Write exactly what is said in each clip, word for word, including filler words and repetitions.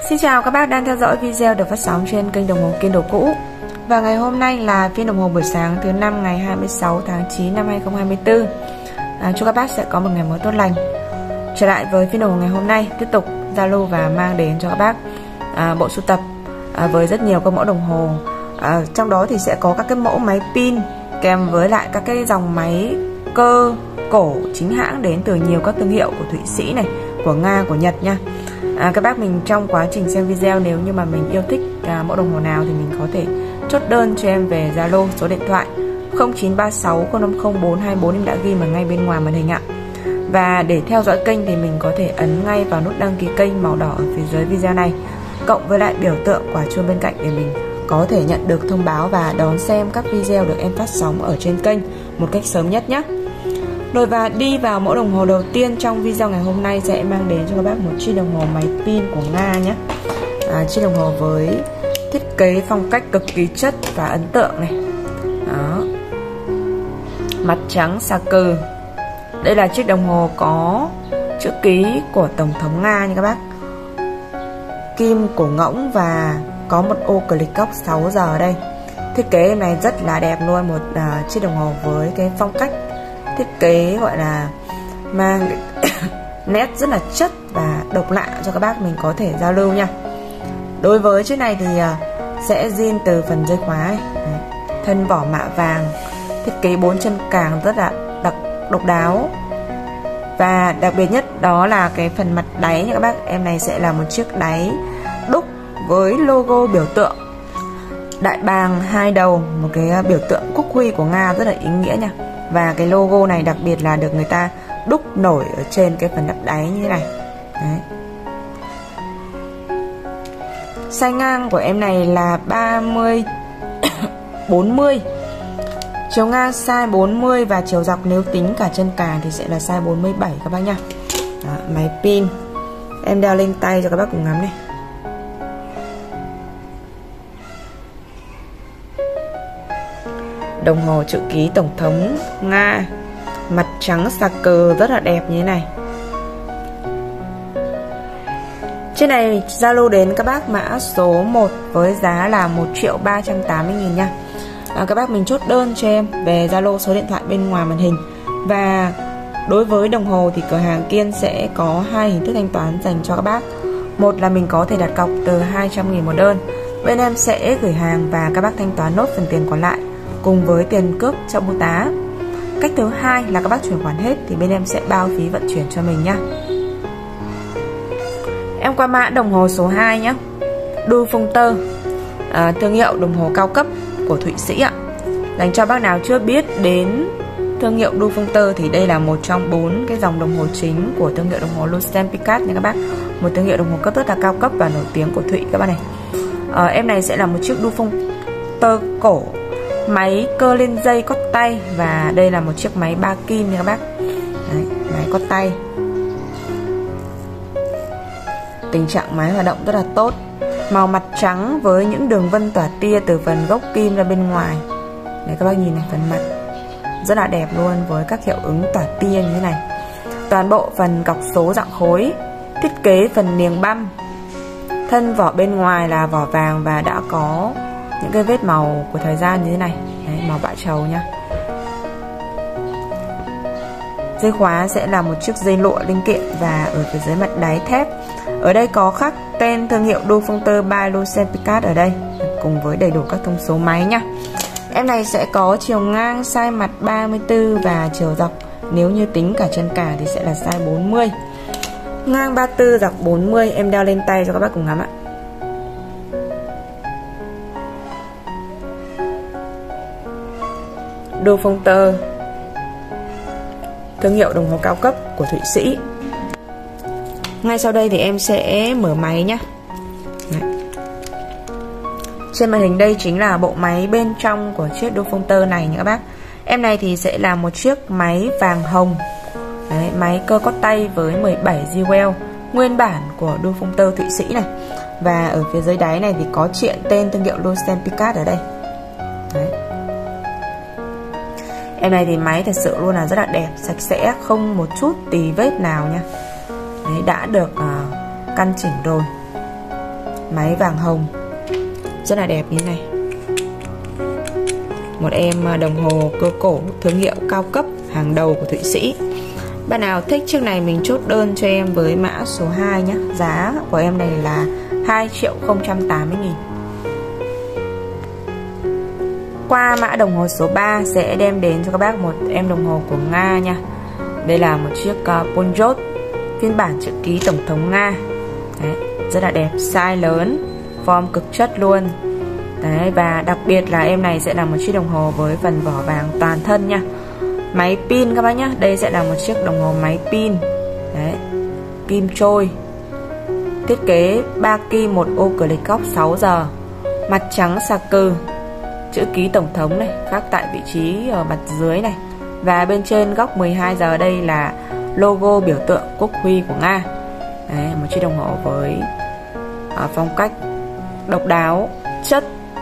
Xin chào các bác đang theo dõi video được phát sóng trên kênh đồng hồ Kindle cũ. Và ngày hôm nay là phiên đồng hồ buổi sáng thứ năm ngày hai mươi sáu tháng chín năm hai nghìn không trăm hai mươi tư. à, Chúc các bác sẽ có một ngày mới tốt lành. Trở lại với phiên đồng hồ ngày hôm nay, tiếp tục Zalo và mang đến cho các bác à, bộ sưu tập à, với rất nhiều các mẫu đồng hồ. à, Trong đó thì sẽ có các cái mẫu máy pin kèm với lại các cái dòng máy cơ cổ chính hãng đến từ nhiều các thương hiệu của Thụy Sĩ này, của Nga, của Nhật nha. À, các bác mình trong quá trình xem video, nếu như mà mình yêu thích à, mẫu đồng hồ nào thì mình có thể chốt đơn cho em về Zalo, số điện thoại không chín ba sáu không năm không bốn hai bốn, em đã ghi mà ngay bên ngoài màn hình ạ. Và để theo dõi kênh thì mình có thể ấn ngay vào nút đăng ký kênh màu đỏ ở phía dưới video này, cộng với lại biểu tượng quả chuông bên cạnh để mình có thể nhận được thông báo và đón xem các video được em phát sóng ở trên kênh một cách sớm nhất nhé. Rồi, và đi vào mẫu đồng hồ đầu tiên trong video ngày hôm nay sẽ mang đến cho các bác một chiếc đồng hồ máy pin của Nga nhé. à, Chiếc đồng hồ với thiết kế phong cách cực kỳ chất và ấn tượng này. Đó, mặt trắng xà cừ. Đây là chiếc đồng hồ có chữ ký của Tổng thống Nga nha các bác. Kim cổ ngỗng và có một ô click clock sáu giờ ở đây. Thiết kế này rất là đẹp luôn, một uh, chiếc đồng hồ với cái phong cách thiết kế gọi là mang nét rất là chất và độc lạ cho các bác mình có thể giao lưu nha. Đối với chiếc này thì sẽ zin từ phần dây khóa này. Thân vỏ mạ vàng, thiết kế bốn chân càng rất là đặc độc đáo. Và đặc biệt nhất đó là cái phần mặt đáy nha các bác. Em này sẽ là một chiếc đáy đúc với logo biểu tượng đại bàng hai đầu, một cái biểu tượng quốc huy của Nga rất là ý nghĩa nha. Và cái logo này đặc biệt là được người ta đúc nổi ở trên cái phần nắp đáy như thế này. Đấy. Size ngang của em này là ba mươi bốn mươi. Chiều ngang size bốn mươi và chiều dọc nếu tính cả chân càng thì sẽ là size bốn mươi bảy các bác nha. Đó, máy pin. Em đeo lên tay cho các bác cùng ngắm này. Đồng hồ chữ ký Tổng thống Nga, mặt trắng xà cừ rất là đẹp như thế này. Trên này Zalo đến các bác mã số một với giá là một triệu ba trăm tám mươi nghìn nha. à, Các bác mình chốt đơn cho em về Zalo, số điện thoại bên ngoài màn hình. Và đối với đồng hồ thì cửa hàng Kiên sẽ có hai hình thức thanh toán dành cho các bác. Một là mình có thể đặt cọc từ hai trăm nghìn một đơn, bên em sẽ gửi hàng và các bác thanh toán nốt phần tiền còn lại cùng với tiền cước cho bưu tá. Cách thứ hai là các bác chuyển khoản hết thì bên em sẽ bao phí vận chuyển cho mình nhá. Em qua mã đồng hồ số hai nhé. Du Funkter, à, thương hiệu đồng hồ cao cấp của Thụy Sĩ ạ. Dành cho bác nào chưa biết đến thương hiệu Du Funkter thì đây là một trong bốn cái dòng đồng hồ chính của thương hiệu đồng hồ Lucent Picasso nha các bác. Một thương hiệu đồng hồ cấp rất là cao cấp và nổi tiếng của Thụy các bác này. à, Em này sẽ là một chiếc Du Funkter cổ, máy cơ lên dây cót tay, và đây là một chiếc máy ba kim nha các bác. Đấy, máy cót tay. Tình trạng máy hoạt động rất là tốt. Màu mặt trắng với những đường vân tỏa tia từ phần gốc kim ra bên ngoài. Đấy, các bác nhìn này, phần mặt rất là đẹp luôn với các hiệu ứng tỏa tia như thế này. Toàn bộ phần cọc số dạng khối. Thiết kế phần niềng băm. Thân vỏ bên ngoài là vỏ vàng và đã có những cái vết màu của thời gian như thế này. Đấy, màu bạ trầu nhá. Dây khóa sẽ là một chiếc dây lụa linh kiện và ở phía dưới mặt đáy thép. Ở đây có khắc tên thương hiệu Du Funkter by Lucent Picasso ở đây, cùng với đầy đủ các thông số máy nhá. Em này sẽ có chiều ngang size mặt ba mươi tư và chiều dọc nếu như tính cả chân cả thì sẽ là size bốn mươi. Ngang ba mươi tư, dọc bốn mươi. Em đeo lên tay cho các bác cùng ngắm ạ. Du Funkter, thương hiệu đồng hồ cao cấp của Thụy Sĩ. Ngay sau đây thì em sẽ mở máy nhé. Trên màn hình đây chính là bộ máy bên trong của chiếc Du Funkter này nha các bác. Em này thì sẽ là một chiếc máy vàng hồng. Đấy, máy cơ cót tay với mười bảy Jewel, nguyên bản của Du Funkter Thụy Sĩ này. Và ở phía dưới đáy này thì có triện tên thương hiệu Lucent Picasso ở đây. Đấy. Em này thì máy thật sự luôn là rất là đẹp, sạch sẽ, không một chút tì vết nào nha. Đấy, đã được uh, căn chỉnh rồi. Máy vàng hồng rất là đẹp như thế này. Một em đồng hồ cơ cổ thương hiệu cao cấp hàng đầu của Thụy Sĩ. Bạn nào thích chiếc này mình chốt đơn cho em với mã số hai nhé. Giá của em này là hai triệu không trăm tám mươi nghìn. Qua mã đồng hồ số ba sẽ đem đến cho các bác một em đồng hồ của Nga nha. Đây là một chiếc uh, Ponjot phiên bản chữ ký Tổng thống Nga. Đấy, rất là đẹp, size lớn, form cực chất luôn. Đấy, và đặc biệt là em này sẽ là một chiếc đồng hồ với phần vỏ vàng toàn thân nha. Máy pin các bác nhé. Đây sẽ là một chiếc đồng hồ máy pin. Đấy, kim trôi. Thiết kế ba kim, một ô cửa lịch góc sáu giờ. Mặt trắng xà cừ. Chữ ký Tổng thống này, khắc tại vị trí ở mặt dưới này. Và bên trên góc mười hai giờ đây là logo biểu tượng quốc huy của Nga. Đấy, một chiếc đồng hồ với uh, phong cách độc đáo, chất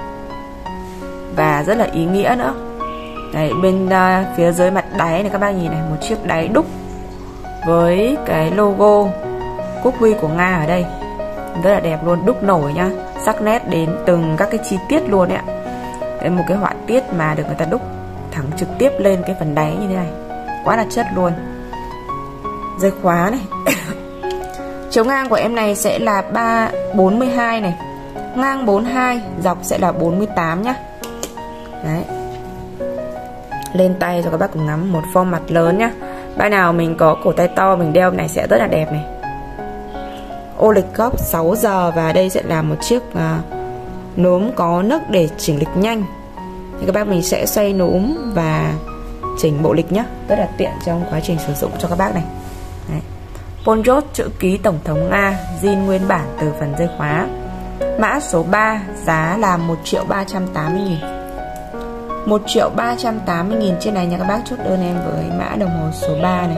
và rất là ý nghĩa nữa. Đấy, bên uh, phía dưới mặt đáy này các bác nhìn này, một chiếc đáy đúc với cái logo quốc huy của Nga ở đây. Rất là đẹp luôn, đúc nổi nhá, sắc nét đến từng các cái chi tiết luôn đấy ạ. Đấy, một cái họa tiết mà được người ta đúc thẳng trực tiếp lên cái phần đáy như thế này, quá là chất luôn. Dây khóa này. Chiều ngang của em này sẽ là ba bốn mươi hai này, ngang bốn mươi hai, dọc sẽ là bốn mươi tám nhá. Đấy, lên tay cho các bác cùng ngắm, một form mặt lớn nhá. Bạn nào mình có cổ tay to mình đeo này sẽ rất là đẹp này. Ô lịch góc sáu giờ và đây sẽ là một chiếc uh, núm có nấc để chỉnh lịch nhanh. Thì các bác mình sẽ xoay núm và chỉnh bộ lịch nhé, rất là tiện trong quá trình sử dụng cho các bác này. Đấy. Ponjot chữ ký Tổng thống Nga, zin nguyên bản từ phần dây khóa. Mã số ba, giá là một triệu ba trăm tám mươi nghìn. một triệu ba trăm tám mươi nghìn trên này nha các bác, chốt đơn em với mã đồng hồ số ba này.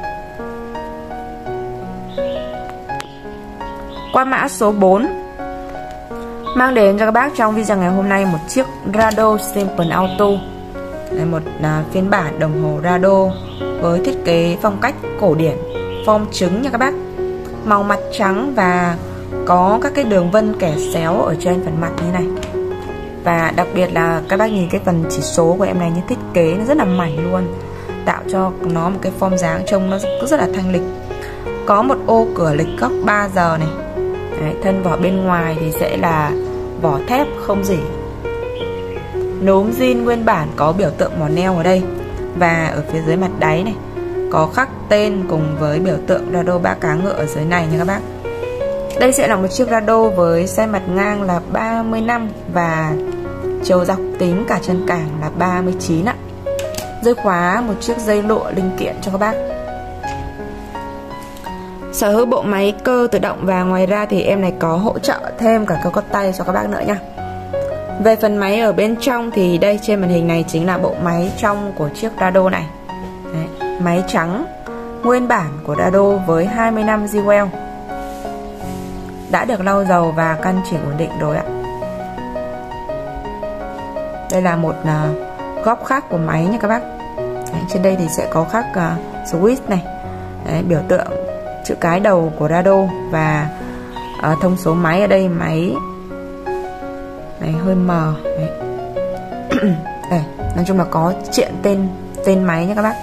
Qua mã số bốn, mang đến cho các bác trong video ngày hôm nay một chiếc Rado Simple Auto. Đây, một uh, phiên bản đồng hồ Rado với thiết kế phong cách cổ điển, form trứng nha các bác. Màu mặt trắng và có các cái đường vân kẻ xéo ở trên phần mặt như này. Và đặc biệt là các bác nhìn cái phần chỉ số của em này, như thiết kế nó rất là mảnh luôn, tạo cho nó một cái form dáng trông nó rất là thanh lịch. Có một ô cửa lịch góc ba giờ này. Đấy, thân vỏ bên ngoài thì sẽ là vỏ thép không rỉ. Núm zin nguyên bản có biểu tượng mỏ neo ở đây. Và ở phía dưới mặt đáy này có khắc tên cùng với biểu tượng Rado ba cá ngựa ở dưới này nha các bác. Đây sẽ là một chiếc Rado với size mặt ngang là ba mươi lăm và chiều dọc tính cả chân cảng là ba mươi chín ạ. Dây khóa một chiếc dây lụa linh kiện cho các bác. Sở hữu bộ máy cơ tự động và ngoài ra thì em này có hỗ trợ thêm cả cơ cốt tay cho các bác nữa nha. Về phần máy ở bên trong thì đây trên màn hình này chính là bộ máy trong của chiếc Rado này. Đấy, máy trắng nguyên bản của Rado với hai mươi năm Jewel, đã được lau dầu và căn chỉnh ổn định rồi ạ. Đây là một uh, góc khác của máy nha các bác. Đấy, trên đây thì sẽ có khắc uh, switch này. Đấy, biểu tượng chữ cái đầu của Rado và uh, thông số máy ở đây, máy này hơi mờ. Đấy. Đây, nói chung là có triện tên tên máy nha các bác.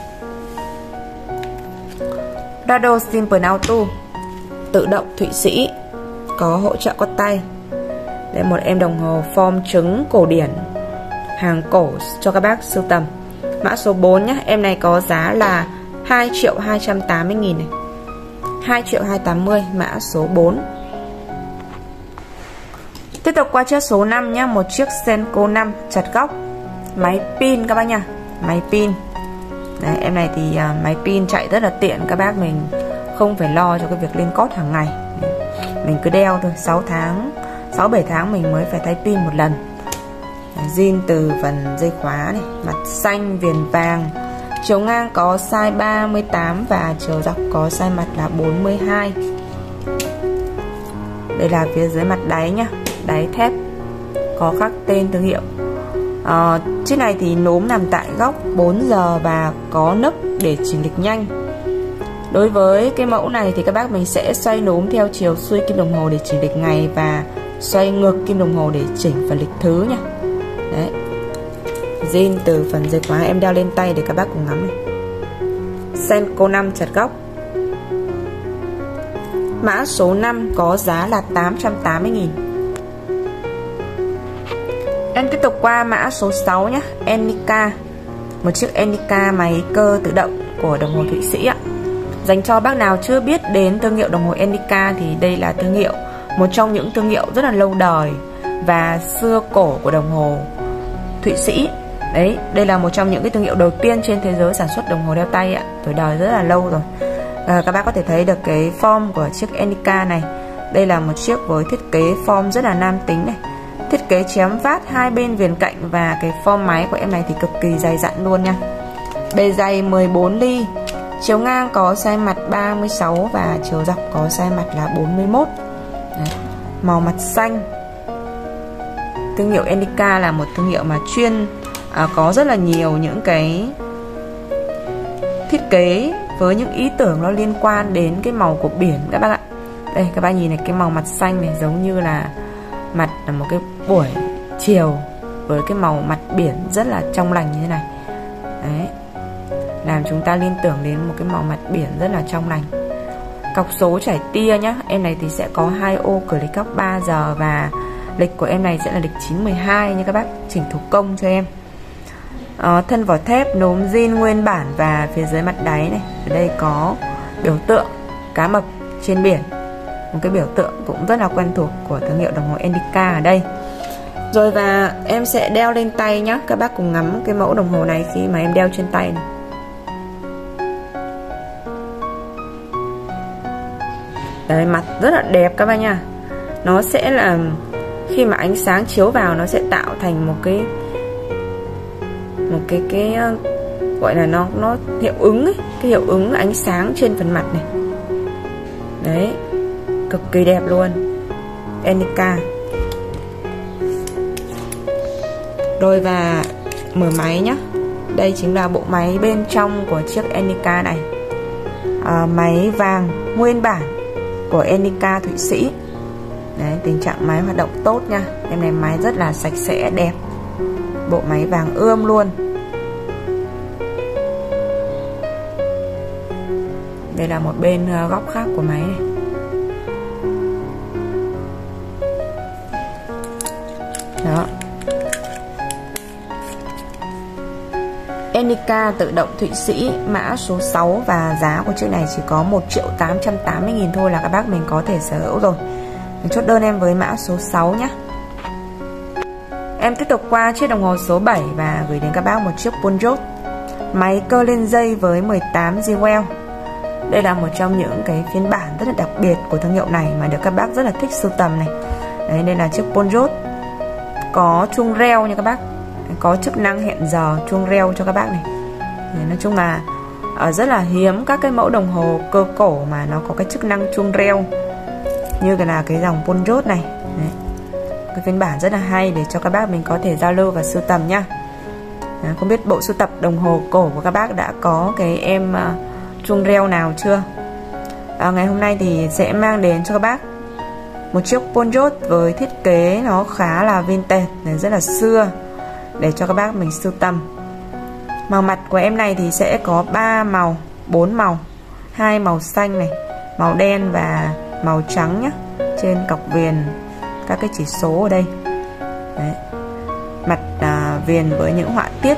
Rado Simple Auto tự động Thụy Sĩ, có hỗ trợ cốt tay. Đây, một em đồng hồ form trứng cổ điển hàng cổ cho các bác sưu tầm. Mã số bốn nhé. Em này có giá là hai triệu hai trăm tám mươi nghìn này. hai triệu hai trăm tám mươi, mã số bốn. Tiếp tục qua chiếc số năm nhé. Một chiếc Senko năm chặt góc, máy pin các bác nha. Máy pin. Đấy, em này thì uh, máy pin chạy rất là tiện các bác, mình không phải lo cho cái việc lên cót hàng ngày. Đấy, mình cứ đeo thôi, sáu tháng, sáu bảy tháng mình mới phải thay pin một lần. Zin từ phần dây khóa này, mặt xanh viền vàng. Chiều ngang có size ba mươi tám và chiều dọc có size mặt là bốn mươi hai. Đây là phía dưới mặt đáy nhá, đáy thép có khắc tên thương hiệu. à, Chiếc này thì núm nằm tại góc bốn giờ và có nấc để chỉnh lịch nhanh. Đối với cái mẫu này thì các bác mình sẽ xoay núm theo chiều xuôi kim đồng hồ để chỉnh lịch ngày và xoay ngược kim đồng hồ để chỉnh phần lịch thứ nha. Đấy, zin từ phần dây khóa em đeo lên tay để các bác cùng ngắm này. Senko năm chặt góc. Mã số năm có giá là tám trăm tám mươi nghìn. Em tiếp tục qua mã số sáu nhé, Enica. Một chiếc Enica máy cơ tự động của đồng hồ Thụy Sĩ ạ. Dành cho bác nào chưa biết đến thương hiệu đồng hồ Enica thì đây là thương hiệu, một trong những thương hiệu rất là lâu đời và xưa cổ của đồng hồ Thụy Sĩ. Đấy, đây là một trong những cái thương hiệu đầu tiên trên thế giới sản xuất đồng hồ đeo tay ạ, tuổi đời rất là lâu rồi. À, các bác có thể thấy được cái form của chiếc Enica này. Đây là một chiếc với thiết kế form rất là nam tính này, thiết kế chém vát hai bên viền cạnh, và cái form máy của em này thì cực kỳ dày dặn luôn nha. Bề dày mười bốn ly, chiều ngang có size mặt ba mươi sáu và chiều dọc có size mặt là bốn mươi mốt. Đấy, màu mặt xanh. Thương hiệu Enica là một thương hiệu mà chuyên à, có rất là nhiều những cái thiết kế với những ý tưởng nó liên quan đến cái màu của biển các bác ạ. Đây các bác nhìn này, cái màu mặt xanh này giống như là mặt là một cái buổi chiều với cái màu mặt biển rất là trong lành như thế này. Đấy, làm chúng ta liên tưởng đến một cái màu mặt biển rất là trong lành. Cọc số chảy tia nhá. Em này thì sẽ có hai ô cửa lịch góc ba giờ, và lịch của em này sẽ là lịch chín mười hai nha các bác, chỉnh thủ công cho em. à, Thân vỏ thép nốm zin nguyên bản, và phía dưới mặt đáy này, ở đây có biểu tượng cá mập trên biển, một cái biểu tượng cũng rất là quen thuộc của thương hiệu đồng hồ Enica ở đây. Rồi, và em sẽ đeo lên tay nhé, các bác cùng ngắm cái mẫu đồng hồ này khi mà em đeo trên tay này. Đấy, mặt rất là đẹp các bác nha. Nó sẽ là khi mà ánh sáng chiếu vào nó sẽ tạo thành một cái một cái cái gọi là nó nó hiệu ứng ấy, cái hiệu ứng ánh sáng trên phần mặt này. Đấy, cực kỳ đẹp luôn. Enica. Rồi, và mở máy nhé. Đây chính là bộ máy bên trong của chiếc Enica này. à, Máy vàng nguyên bản của Enica Thụy Sĩ. Đấy, tình trạng máy hoạt động tốt nha. Em này máy rất là sạch sẽ đẹp, bộ máy vàng ươm luôn. Đây là một bên góc khác của máy này. Đó, Enica tự động Thụy Sĩ, mã số sáu, và giá của chiếc này chỉ có một triệu tám trăm tám mươi nghìn thôi là các bác mình có thể sở hữu rồi. Mình chốt đơn em với mã số sáu nhé. Em tiếp tục qua chiếc đồng hồ số bảy và gửi đến các bác một chiếc Punjot, máy cơ lên dây với mười tám Jewel. Đây là một trong những cái phiên bản rất là đặc biệt của thương hiệu này mà được các bác rất là thích sưu tầm này. Đấy, đây là chiếc Punjot có chuông reo nha các bác, có chức năng hẹn giờ chuông reo cho các bác này. Đấy, nói chung là ở rất là hiếm các cái mẫu đồng hồ cơ cổ mà nó có cái chức năng chuông reo như cái là cái dòng Punjot này. Đấy, cái phiên bản rất là hay để cho các bác mình có thể giao lưu và sưu tầm nhá. Đấy, không biết bộ sưu tập đồng hồ cổ của các bác đã có cái em uh, chuông reo nào chưa? À, ngày hôm nay thì sẽ mang đến cho các bác một chiếc Punjot với thiết kế nó khá là vintage, rất là xưa, để cho các bác mình sưu tầm. Màu mặt của em này thì sẽ có ba màu, bốn màu, hai màu xanh này, màu đen và màu trắng nhé. Trên cọc viền các cái chỉ số ở đây. Đấy, mặt à, viền với những họa tiết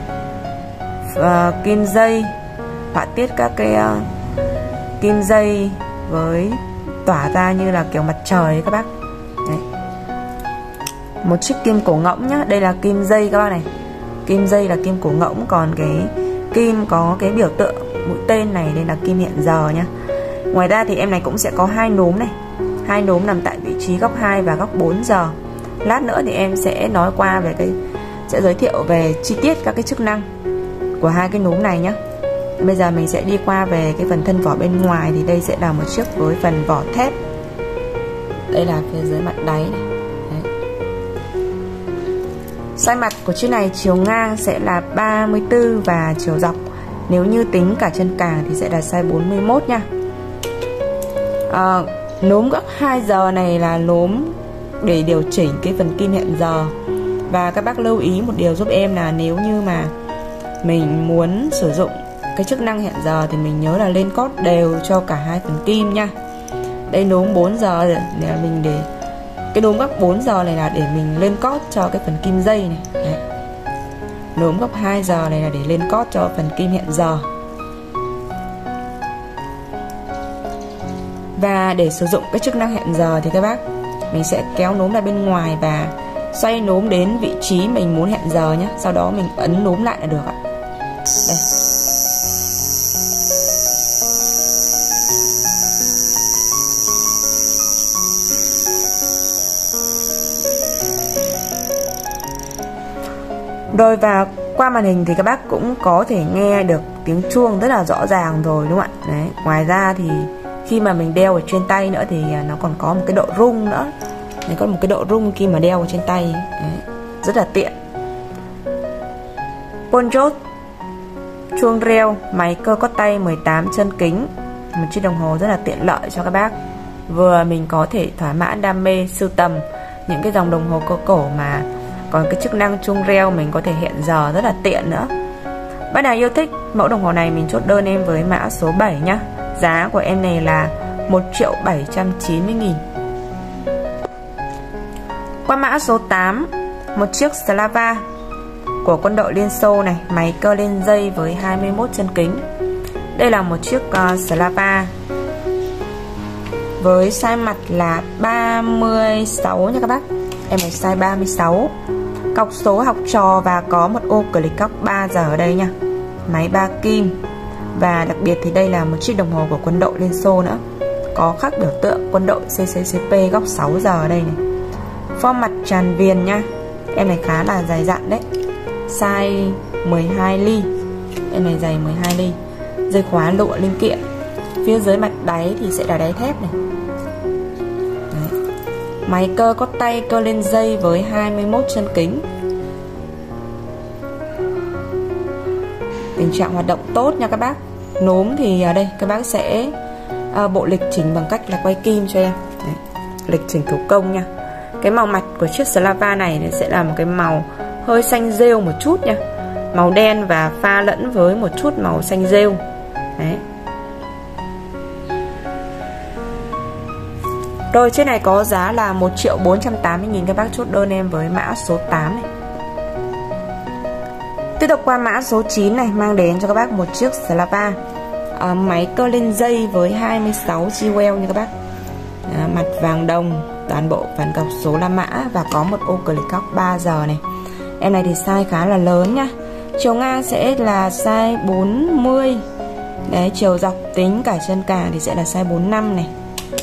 à, kim dây, họa tiết các cái à, kim dây với tỏa ra như là kiểu mặt trời ấy các bác. Đấy, một chiếc kim cổ ngỗng nhá. Đây là kim dây các bác này, kim dây là kim cổ ngỗng, còn cái kim có cái biểu tượng mũi tên này đây là kim hẹn giờ nhá. Ngoài ra thì em này cũng sẽ có hai núm này, hai núm nằm tại vị trí góc hai và góc bốn giờ. Lát nữa thì em sẽ nói qua về cái, sẽ giới thiệu về chi tiết các cái chức năng của hai cái núm này nhé. Bây giờ mình sẽ đi qua về cái phần thân vỏ bên ngoài. Thì đây sẽ là một chiếc với phần vỏ thép. Đây là phía dưới mặt đáy này. Đấy. Size mặt của chiếc này chiều ngang sẽ là ba mươi tư và chiều dọc nếu như tính cả chân càng thì sẽ là size bốn mươi mốt nha. à, Núm góc hai giờ này là núm để điều chỉnh cái phần kim hẹn giờ. Và các bác lưu ý một điều giúp em là nếu như mà mình muốn sử dụng cái chức năng hẹn giờ thì mình nhớ là lên cót đều cho cả hai phần kim nha. Đây núm bốn giờ để mình để cái núm góc bốn giờ này là để mình lên cót cho cái phần kim dây này. Đấy. Núm góc hai giờ này là để lên cót cho phần kim hẹn giờ. Và để sử dụng cái chức năng hẹn giờ thì các bác mình sẽ kéo núm ra bên ngoài và xoay núm đến vị trí mình muốn hẹn giờ nhé. Sau đó mình ấn núm lại là được ạ. Đây. Rồi và qua màn hình thì các bác cũng có thể nghe được tiếng chuông rất là rõ ràng rồi đúng không ạ? Đấy. Ngoài ra thì khi mà mình đeo ở trên tay nữa thì nó còn có một cái độ rung nữa. Đấy, có một cái độ rung khi mà đeo ở trên tay. Đấy. Rất là tiện. Ponchos, chuông reo, máy cơ có tay mười tám chân kính. Một chiếc đồng hồ rất là tiện lợi cho các bác. Vừa mình có thể thỏa mãn đam mê sưu tầm những cái dòng đồng hồ cơ cổ mà còn cái chức năng chuông reo mình có thể hẹn giờ rất là tiện nữa. Bác nào yêu thích mẫu đồng hồ này mình chốt đơn em với mã số bảy nhá. Giá của em này là một triệu bảy trăm chín mươi nghìn. Qua mã số tám, một chiếc Slava của quân đội Liên Xô này, máy cơ lên dây với hai mươi mốt chân kính. Đây là một chiếc uh, Slava với size mặt là ba mươi sáu nha các bác. Em này size ba mươi sáu. Cọc số học trò và có một ô click clock ba giờ ở đây nha. Máy ba kim. Và đặc biệt thì đây là một chiếc đồng hồ của quân đội Liên Xô nữa. Có khắc biểu tượng quân đội xê xê xê pê góc sáu giờ ở đây này. Form mặt tràn viền nha. Em này khá là dày dặn đấy. Size mười hai ly. Em này dày mười hai ly. Dây khóa lụa linh kiện. Phía dưới mặt đáy thì sẽ là đáy thép này. Đấy. Máy cơ có tay cơ lên dây với hai mươi mốt chân kính. Tình trạng hoạt động tốt nha các bác. Núm thì ở đây các bác sẽ à, bộ lịch trình bằng cách là quay kim cho em. Đấy. Lịch trình thủ công nha. Cái màu mặt của chiếc Slava này sẽ là một cái màu hơi xanh rêu một chút nha. Màu đen và pha lẫn với một chút màu xanh rêu. Đấy. Rồi trên này có giá là một triệu bốn trăm tám mươi nghìn. Các bác chốt đơn em với mã số tám này. Tiếp tục qua mã số chín này, mang đến cho các bác một chiếc Slava à, máy cơ lên dây với hai mươi sáu jewel nha các bác. À, mặt vàng đồng, toàn bộ phần cọc số La Mã và có một ô click clock ba giờ này. Em này thì size khá là lớn nhá. Chiều ngang sẽ là size bốn mươi. Đấy, chiều dọc tính cả chân càng thì sẽ là size bốn mươi lăm này.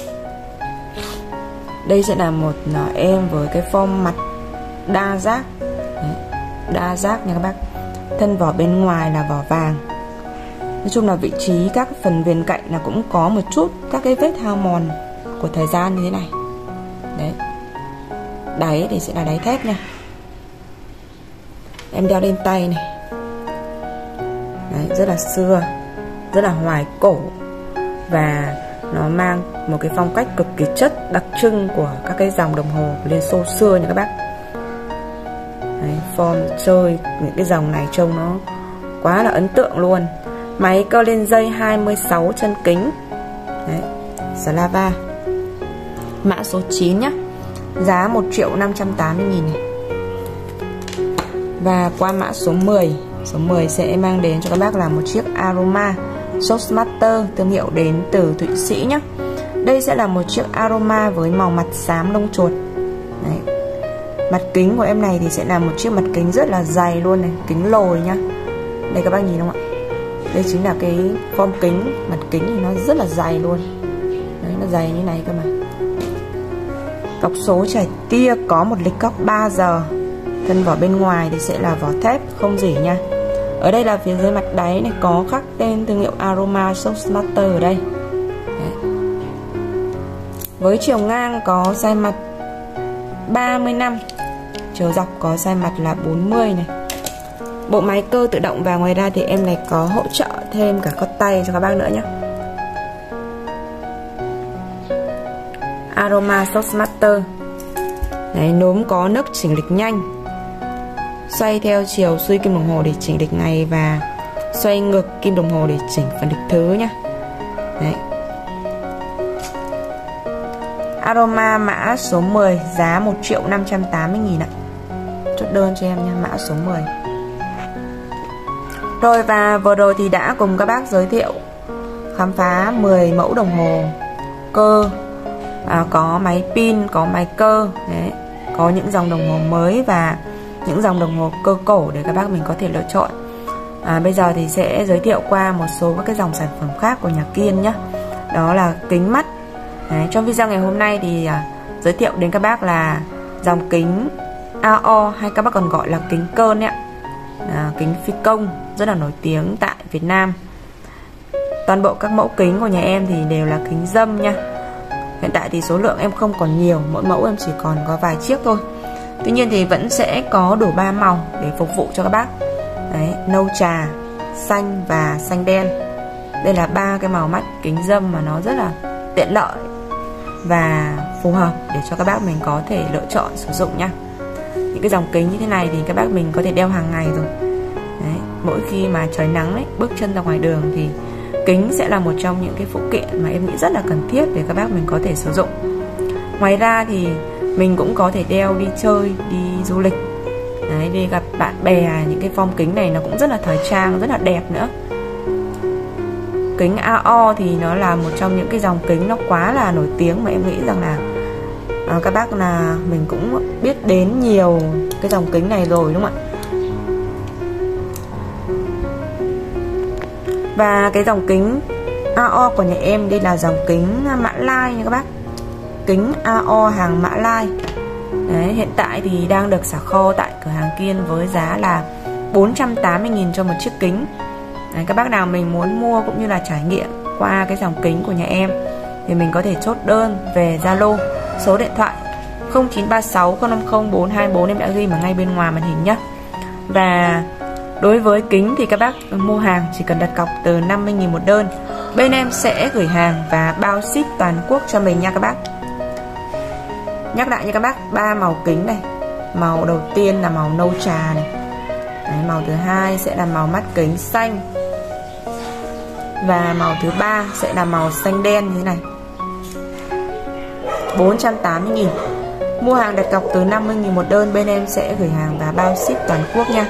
Đây sẽ là một em với cái form mặt đa giác. Đấy, đa giác nha các bác. Thân vỏ bên ngoài là vỏ vàng. Nói chung là vị trí các phần viền cạnh là cũng có một chút các cái vết hao mòn của thời gian như thế này. Đấy. Đáy thì sẽ là đáy thép nha. Em đeo lên tay này. Đấy, rất là xưa, rất là hoài cổ. Và nó mang một cái phong cách cực kỳ chất đặc trưng của các cái dòng đồng hồ Liên Xô xưa nha các bác. Đấy, form chơi những cái dòng này trông nó quá là ấn tượng luôn. Máy cơ lên dây hai mươi sáu chân kính. Đấy, Slava. Mã số chín nhá. Giá một triệu năm trăm tám mươi nghìn này. Và qua mã số mười. Số mười sẽ mang đến cho các bác là một chiếc Aroma Showmaster, thương hiệu đến từ Thụy Sĩ nhé. Đây sẽ là một chiếc Aroma với màu mặt xám lông chuột. Đấy. Mặt kính của em này thì sẽ là một chiếc mặt kính rất là dày luôn này, kính lồi nhá. Đây các bác nhìn không ạ? Đây chính là cái form kính, mặt kính thì nó rất là dày luôn. Đấy, nó dày như này cơ mà. Cọc số chảy tia, có một lịch clock ba giờ. Thân vỏ bên ngoài thì sẽ là vỏ thép không rỉ nha. Ở đây là phía dưới mặt đáy này có khắc tên thương hiệu Aroma Showmaster ở đây. Đấy. Với chiều ngang có size mặt ba mươi lăm, chiều dọc có size mặt là bốn mươi này. Bộ máy cơ tự động và ngoài ra thì em này có hỗ trợ thêm cả cốt tay cho các bác nữa nhé. Aroma Showmaster. Đấy, núm có nấc chỉnh lịch nhanh, xoay theo chiều xuôi kim đồng hồ để chỉnh lịch ngày và xoay ngược kim đồng hồ để chỉnh phần lịch thứ nhé. Đấy. Aroma mã số mười, giá một triệu năm trăm tám mươi nghìn ạ. Chốt đơn cho em nha, mã số mười. Rồi, và vừa rồi thì đã cùng các bác giới thiệu khám phá mười mẫu đồng hồ cơ, à, có máy pin, có máy cơ. Đấy, có những dòng đồng hồ mới và những dòng đồng hồ cơ cổ để các bác mình có thể lựa chọn. À, bây giờ thì sẽ giới thiệu qua một số các cái dòng sản phẩm khác của nhà Kiên nhé. Đó là kính mắt. Đấy, trong video ngày hôm nay thì à, giới thiệu đến các bác là dòng kính a o, hay các bác còn gọi là kính Kơn ấy, à, kính phi công rất là nổi tiếng tại Việt Nam. Toàn bộ các mẫu kính của nhà em thì đều là kính dâm nha. Hiện tại thì số lượng em không còn nhiều, mỗi mẫu em chỉ còn có vài chiếc thôi. Tuy nhiên thì vẫn sẽ có đủ ba màu để phục vụ cho các bác. Đấy, nâu trà, xanh và xanh đen. Đây là ba cái màu mắt kính dâm mà nó rất là tiện lợi và phù hợp để cho các bác mình có thể lựa chọn sử dụng nha. Những cái dòng kính như thế này thì các bác mình có thể đeo hàng ngày rồi. Đấy, mỗi khi mà trời nắng ấy, bước chân ra ngoài đường thì kính sẽ là một trong những cái phụ kiện mà em nghĩ rất là cần thiết để các bác mình có thể sử dụng. Ngoài ra thì mình cũng có thể đeo đi chơi, đi du lịch. Đấy, đi gặp bạn bè. Những cái form kính này nó cũng rất là thời trang, rất là đẹp nữa. Kính a o thì nó là một trong những cái dòng kính nó quá là nổi tiếng mà em nghĩ rằng là à, các bác là mình cũng biết đến nhiều cái dòng kính này rồi, đúng không ạ? Và cái dòng kính a o của nhà em đây là dòng kính Mã Lai nha các bác. Kính a o hàng Mã Lai. Đấy, hiện tại thì đang được xả kho tại cửa hàng Kiên với giá là bốn trăm tám mươi nghìn cho một chiếc kính. Đấy, các bác nào mình muốn mua cũng như là trải nghiệm qua cái dòng kính của nhà em thì mình có thể chốt đơn về Zalo, số điện thoại không chín ba sáu không năm không bốn hai bốn em đã ghi ở ngay bên ngoài màn hình nhé. Và đối với kính thì các bác mua hàng chỉ cần đặt cọc từ năm mươi nghìn một đơn, bên em sẽ gửi hàng và bao ship toàn quốc cho mình nha các bác. Nhắc lại nha các bác, ba màu kính này. Màu đầu tiên là màu nâu trà này. Đấy, màu thứ hai sẽ là màu mắt kính xanh. Và màu thứ ba sẽ là màu xanh đen như thế này. bốn trăm tám mươi nghìn. Mua hàng đặt cọc từ năm mươi nghìn một đơn, bên em sẽ gửi hàng và bao ship toàn quốc nha.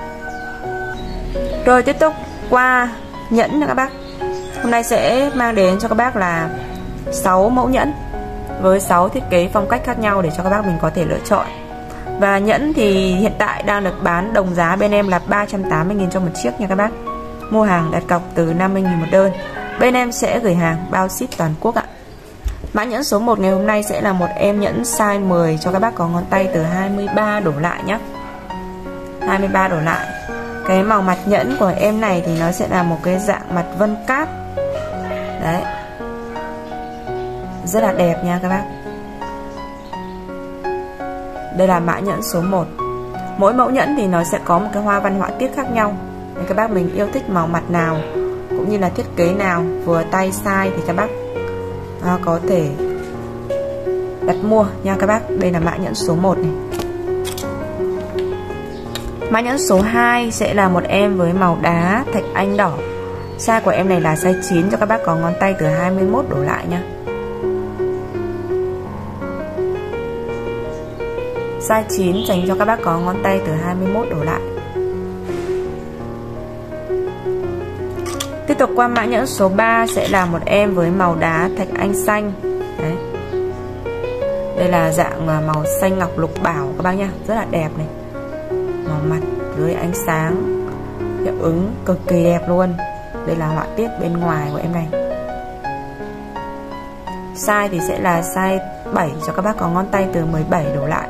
Rồi tiếp tục qua nhẫn nha các bác. Hôm nay sẽ mang đến cho các bác là sáu mẫu nhẫn với sáu thiết kế phong cách khác nhau để cho các bác mình có thể lựa chọn. Và nhẫn thì hiện tại đang được bán đồng giá bên em là ba trăm tám mươi nghìn cho một chiếc nha các bác. Mua hàng đặt cọc từ năm mươi nghìn một đơn, bên em sẽ gửi hàng bao ship toàn quốc ạ. Mã nhẫn số một ngày hôm nay sẽ là một em nhẫn size mười cho các bác có ngón tay từ hai mươi ba đổ lại nhé. hai mươi ba đổ lại. Cái màu mặt nhẫn của em này thì nó sẽ là một cái dạng mặt vân cát. Đấy, rất là đẹp nha các bác. Đây là mã nhẫn số một. Mỗi mẫu nhẫn thì nó sẽ có một cái hoa văn họa tiết khác nhau. Nên các bác mình yêu thích màu mặt nào cũng như là thiết kế nào vừa tay size thì các bác à, có thể đặt mua nha các bác. Đây là mã nhẫn số một này. Mã nhẫn số hai sẽ là một em với màu đá thạch anh đỏ. Size của em này là size chín cho các bác có ngón tay từ hai mươi mốt đổ lại nha. Size chín dành cho các bác có ngón tay từ hai mươi mốt đổ lại. Tiếp tục qua mã nhẫn số ba sẽ là một em với màu đá thạch anh xanh. Đấy. Đây là dạng màu xanh ngọc lục bảo các bác nha, rất là đẹp này. Màu mặt dưới ánh sáng hiệu ứng cực kỳ đẹp luôn. Đây là họa tiết bên ngoài của em này. Size thì sẽ là size bảy cho các bác có ngón tay từ mười bảy đổ lại.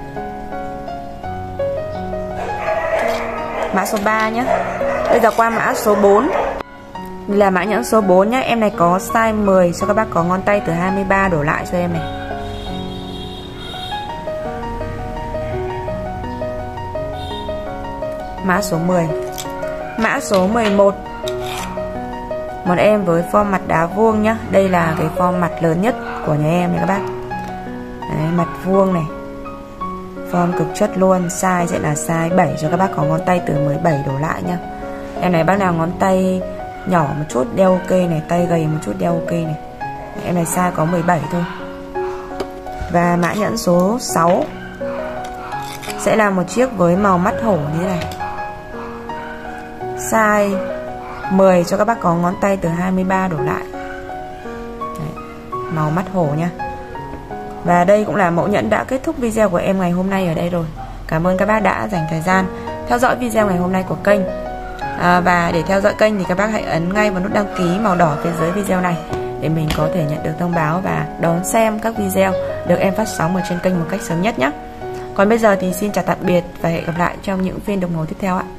Mã số ba nhé. Bây giờ qua mã số bốn. Đây là mã nhẫn số bốn nhé. Em này có size mười cho các bác có ngón tay từ hai mươi ba đổ lại cho em này. Mã số mười. Mã số mười một. Một em với form mặt đá vuông nhá. Đây là cái form mặt lớn nhất của nhà em này các bác. Đấy, mặt vuông này. Form cực chất luôn. Size sẽ là size bảy cho các bác có ngón tay từ mười bảy đổ lại nhá. Em này bác nào ngón tay nhỏ một chút đeo ok này, tay gầy một chút đeo ok này. Em này size có mười bảy thôi. Và mã nhẫn số sáu sẽ là một chiếc với màu mắt hổ như thế này. Size mười cho các bác có ngón tay từ hai mươi ba đổ lại. Đấy, màu mắt hổ nha. Và đây cũng là mẫu nhẫn đã kết thúc video của em ngày hôm nay ở đây rồi. Cảm ơn các bác đã dành thời gian theo dõi video ngày hôm nay của kênh. à, Và để theo dõi kênh thì các bác hãy ấn ngay vào nút đăng ký màu đỏ phía dưới video này để mình có thể nhận được thông báo và đón xem các video được em phát sóng ở trên kênh một cách sớm nhất nhé. Còn bây giờ thì xin chào tạm biệt và hẹn gặp lại trong những phiên đồng hồ tiếp theo ạ.